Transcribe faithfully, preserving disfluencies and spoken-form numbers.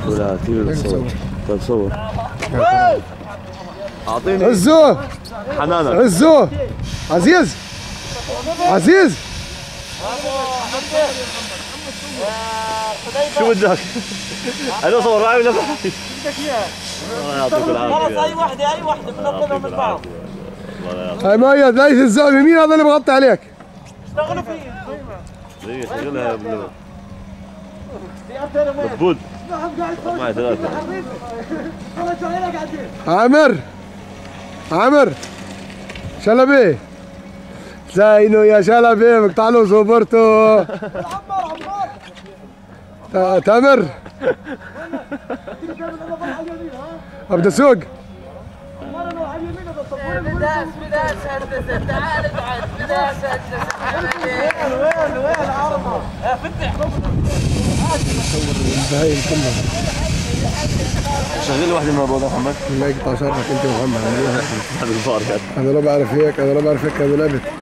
ولا تيجي تصور. طيب صور. اعطيني عزو حنانك. عزو عزيز عزيز شو بدك؟ انا صور معي ولا بدك اياها؟ الله يعطيك العافيه. خلص اي وحده اي وحده بنطلبها من بعض. هاي مؤيد ليش الزلمه مين هذا اللي مغطي عليك؟ اشتغلوا فيه. دقيقة شغلها يا ابن دبود. معي ثلاثة. عامر عامر شلبي زينو يا شلبي مقطع له صبرته. تامر عبد السوق بداس بداس هندسه تعال اقعد بداس هندسه وين وين وين عرضه فتح البهايم كلها شغل واحدة من ابو محمد. الله يقطع شرك انت محمد. هذا الفار انا لا بعرف هيك انا لا بعرف هيك هذا لعبت.